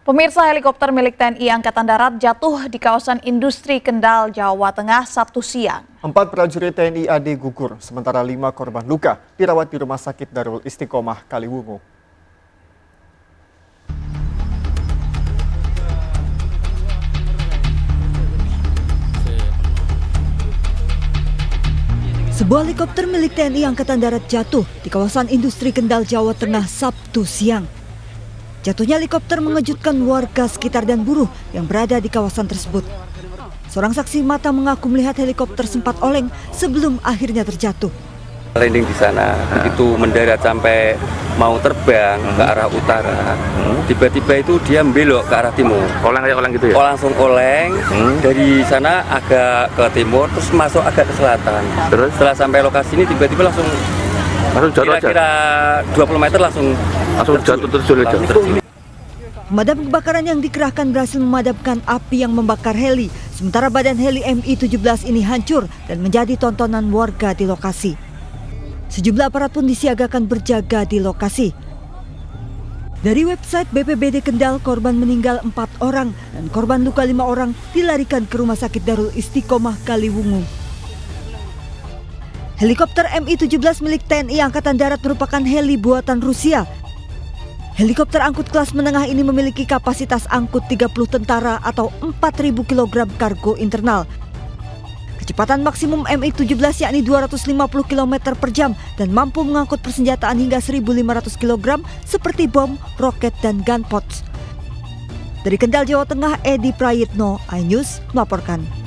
Pemirsa, helikopter milik TNI Angkatan Darat jatuh di kawasan industri Kendal, Jawa Tengah, Sabtu siang. 4 prajurit TNI AD gugur, sementara 5 korban luka dirawat di Rumah Sakit Darul Istiqomah Kaliwungu. Sebuah helikopter milik TNI Angkatan Darat jatuh di kawasan industri Kendal, Jawa Tengah, Sabtu siang. Jatuhnya helikopter mengejutkan warga sekitar dan buruh yang berada di kawasan tersebut. Seorang saksi mata mengaku melihat helikopter sempat oleng sebelum akhirnya terjatuh. Landing di sana, itu mendarat sampai mau terbang ke arah utara. Tiba-tiba itu dia membelok ke arah timur. Oleng gitu ya? Langsung oleng, dari sana agak ke timur, terus masuk agak ke selatan. Terus? Setelah sampai lokasi ini tiba-tiba langsung jatuh kira-kira 20 meter langsung jatuh terjun aja. Pemadam kebakaran yang dikerahkan berhasil memadamkan api yang membakar heli. Sementara badan heli Mi-17 ini hancur dan menjadi tontonan warga di lokasi. Sejumlah aparat pun disiagakan berjaga di lokasi. Dari website BPBD Kendal, korban meninggal 4 orang dan korban luka 5 orang dilarikan ke Rumah Sakit Darul Istiqomah Kaliwungu. Helikopter Mi-17 milik TNI Angkatan Darat merupakan heli buatan Rusia. Helikopter angkut kelas menengah ini memiliki kapasitas angkut 30 tentara atau 4.000 kg kargo internal. Kecepatan maksimum Mi-17 yakni 250 km per jam dan mampu mengangkut persenjataan hingga 1.500 kg seperti bom, roket, dan gunpots. Dari Kendal, Jawa Tengah, Edi Prayitno, iNews melaporkan.